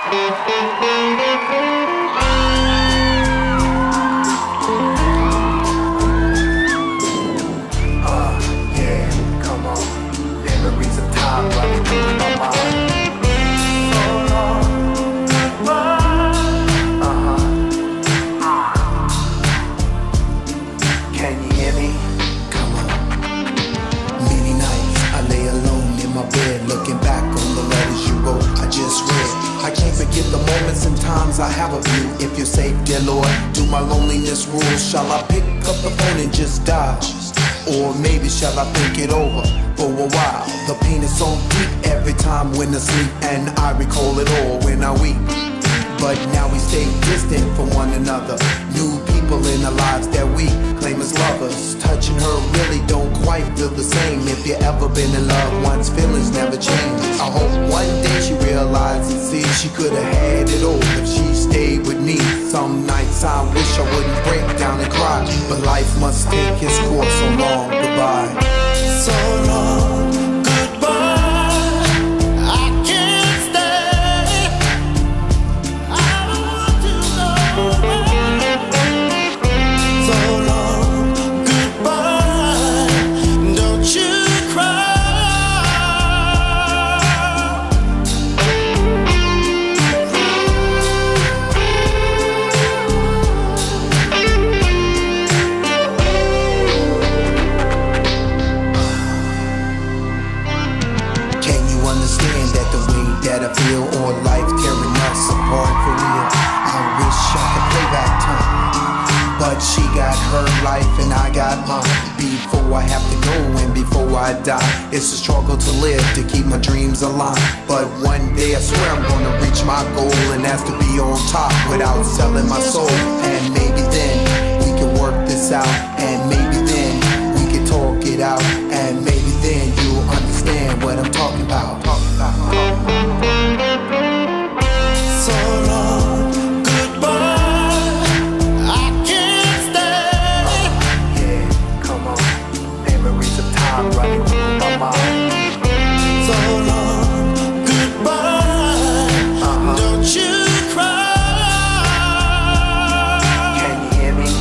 Yeah, come on. Memories of time running through my mind. Can you hear me? Come on. Many nights I lay alone in my bed, looking back on the letters you wrote, I just read. I can't forget the moments and times I have with you. If you're safe, dear Lord, do my loneliness rule? Shall I pick up the phone and just dial? Or maybe shall I think it over for a while? The pain is so deep every time when I sleep, and I recall it all when I weep. But now we stay distant from one another. New people in our lives that we claim as lovers. Touching her really don't quite feel the same. If you ever been in love, one's feelings never change. I hope one day she realizes and sees she could have had it all if she stayed with me. Some nights I wish I wouldn't break down and cry, but life must take its course. So long, goodbye. So long. Understand that the way that I feel, or life tearing us apart for real. I wish I could play back time, but she got her life and I got mine. Before I have to go and before I die, it's a struggle to live, to keep my dreams alive. But one day I swear I'm gonna reach my goal, and that's to be on top without selling my soul. And maybe then we can work this out, and maybe then we can talk it out, and maybe then you'll understand what I'm talking about. So long, goodbye, I can't stay. Yeah, come on, memories of time running through my mind. So long, goodbye, don't you cry. Can you hear me?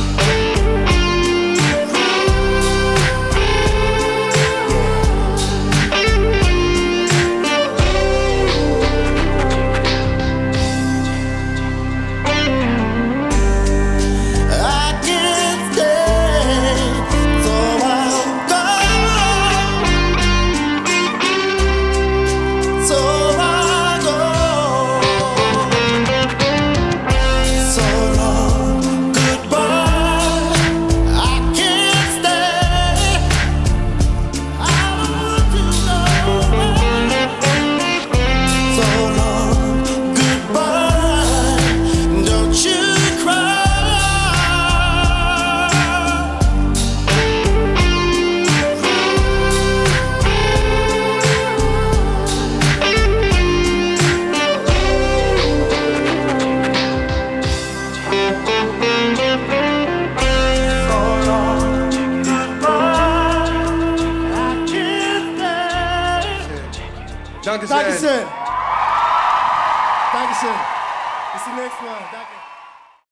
Dankeschön. Dankeschön. Bis zum nächsten Mal. Danke.